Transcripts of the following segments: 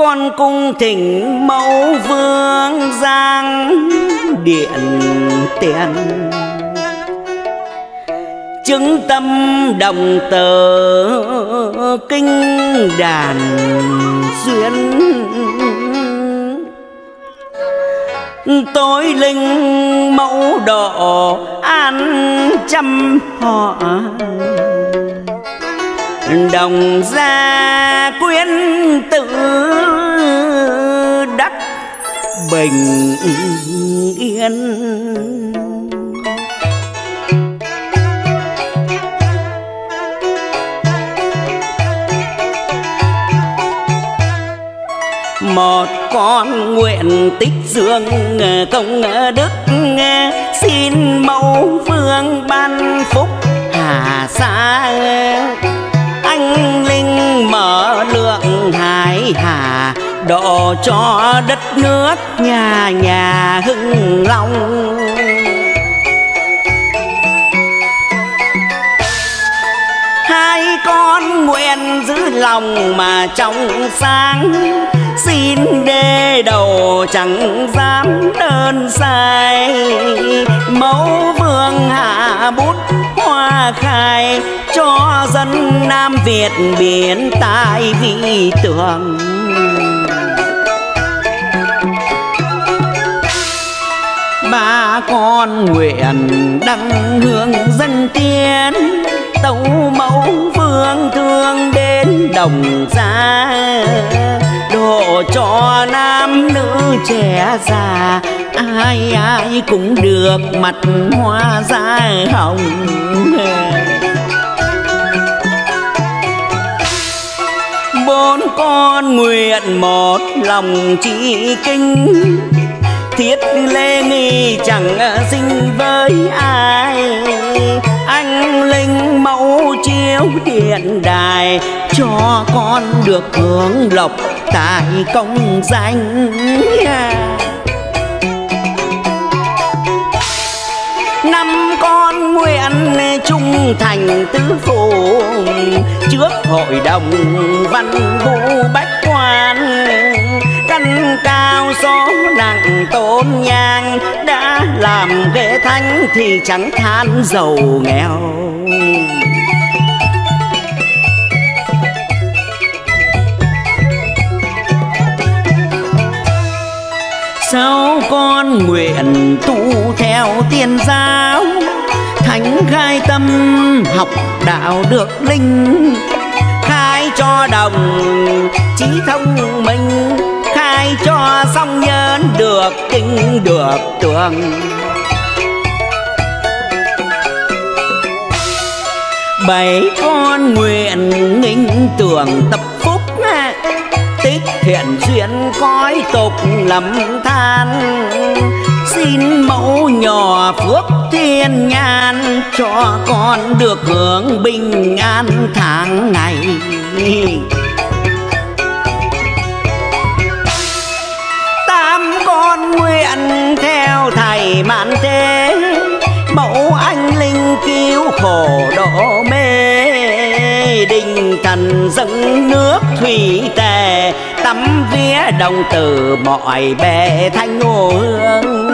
Con cung thỉnh mẫu vương giang điện tiền, chứng tâm đồng tờ kinh đàn duyên. Tối linh mẫu độ an trăm họ, đồng gia quyến tự đắc bình yên. Một con nguyện tích dương công đức, xin mẫu vương ban phúc hà xa. Anh linh mở lượng hải hà, độ cho đất nước nhà nhà hưng long. Hai con nguyện giữ lòng mà trong sáng, xin đê đầu chẳng dám đơn sai. Mẫu vương hạ bút hoa khai, cho dân Nam Việt biến tai vị tường. Ba con nguyện đăng hương dân tiên, tấu mẫu vương thương đến đồng gia. Độ cho nam nữ trẻ già, ai ai cũng được mặt hoa da hồng. Bốn con nguyện một lòng chỉ kinh, thiết lê nghi chẳng sinh với ai. Anh linh mẫu chiếu điện đài, cho con được hưởng lộc tài công danh. Năm con nguyện trung thành tứ phủ, trước hội đồng văn vũ bách quan. Căn cao số nặng tôn nhang, đã làm ghế thánh thì chẳng than giàu nghèo. Sáu con nguyện tu theo tiên giáo, thánh khai tâm học đạo được linh. Khai cho đồng trí thông minh, khai cho song nhân được kinh được tường. Bảy con nguyện nghinh tưởng tập phúc, tích thiện duyên cõi tục lầm than. Xin mẫu nhỏ phước thiên nhàn, cho con được hưởng bình an tháng ngày. Tám con nguyện theo thầy mạn thế, mẫu anh linh cứu khổ độ mê. Đình thần dâng nước thủy tề, tắm vía đồng tử mọi bề thanh ngô hương.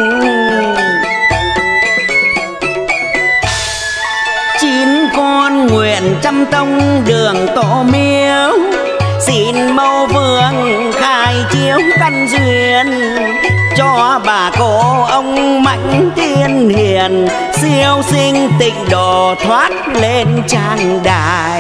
Chín con nguyện trăm tông đường tổ miếu, xin mẫu vương khai chiếu căn duyên. Cho bà cô ông mãnh thiên hiền, siêu sinh tịnh độ thoát lên trang đài.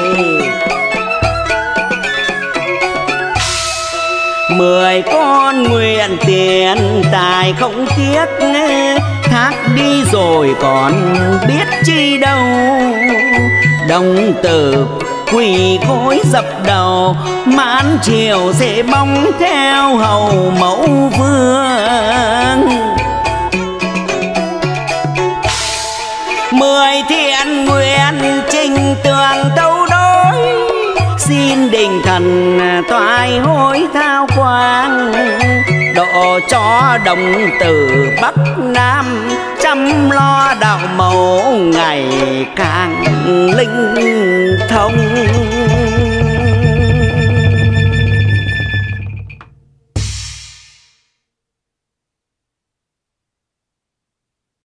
10 con nguyện tiền tài không tiếc, thác đi rồi còn biết chi đâu. Đồng tử quỳ gối dập đầu, mãn chiều sẽ bóng theo hầu mẫu vương. 10 thiện nguyện trình tường tâu đối, xin đình thần toại hối thao quang. Độ cho đồng tử Bắc Nam, chăm lo đạo mẫu ngày càng linh thông.